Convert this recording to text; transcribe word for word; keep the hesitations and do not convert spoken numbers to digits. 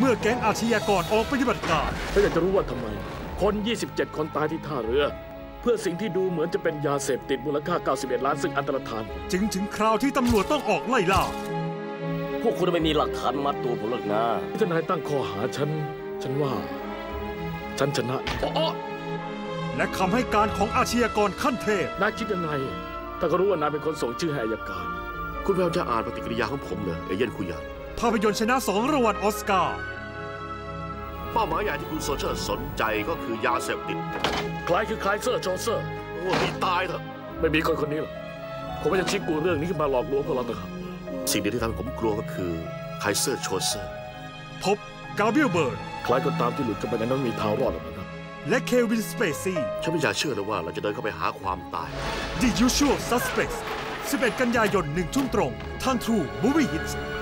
มื่อแก๊งอาชญากรออกปฏิบัติการถ้าอยากจะรู้ว่าทำไมคนยี่สิบเจ็ดคนตายที่ท่าเรือเพื่อสิ่งที่ดูเหมือนจะเป็นยาเสพติดมูลค่าเก้าสิบเอ็ดล้านซึ่งอันตรธานจึงถึงคราวที่ตำรวจต้องออกไล่ล่าพวกคุณไม่มีหลักฐานมัดตัวผมหรอกนะถ้านายตั้งข้อหาฉันฉันว่าฉันชนะอ๋อและคำให้การของอาชญากรขั้นเทพนายคิดยังไงถ้าก็รู้ว่านายเป็นคนส่งชื่อให้อัยการคุณแววจะอ่านปฏิกิริยาของผมเลยเอเย่นคุยานภาพยนตร์ชนะสองรางวัลออสการ์เป้าหมายใหญ่ที่คุณโซเชอร์สนใจก็คือยาเสพติดใครคือใครเซอร์โชเซอร์โอ้ยตายเถอะไม่มีคนคนนี้หรอกผมไม่จะชี้กูเรื่องนี้ขึ้นมาหลอกลวงพวกเราต่างหากสิ่งเดียวที่ทำให้ผมกลัวก็คือไคเซอร์โชเซอร์พบกาเบรียลเบิร์ดใครก็ตามที่หลุดเข้าไปในนั้นมีทางรอดหรอกนะและเควินสเปซี่ฉันไม่อยากเชื่อเลยว่าเราจะเดินเข้าไปหาความตาย The Usual Suspects สิบเอ็ดกันยายนหนึ่งทุ่มตรงทาง True Movie Hits